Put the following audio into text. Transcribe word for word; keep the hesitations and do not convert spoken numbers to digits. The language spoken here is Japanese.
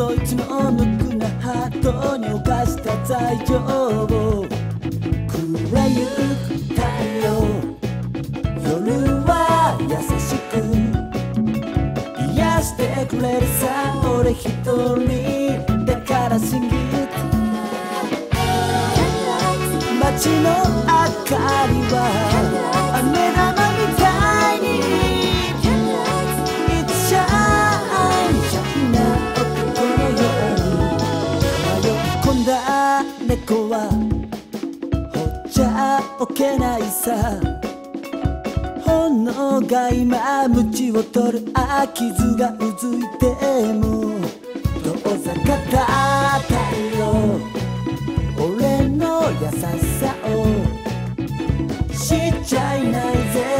そいつの無垢なハートに犯した罪状を暗い太陽、夜は優しく癒してくれるさ、俺一人だから信じて街の明かりは雨玉みたいに It's shine shine な男のように迷い込んだ猫はほっちゃおけないさ、炎が今鞭を取る、あ傷がうずいても遠ざかった太陽、俺の優しさを知っちゃいないぜ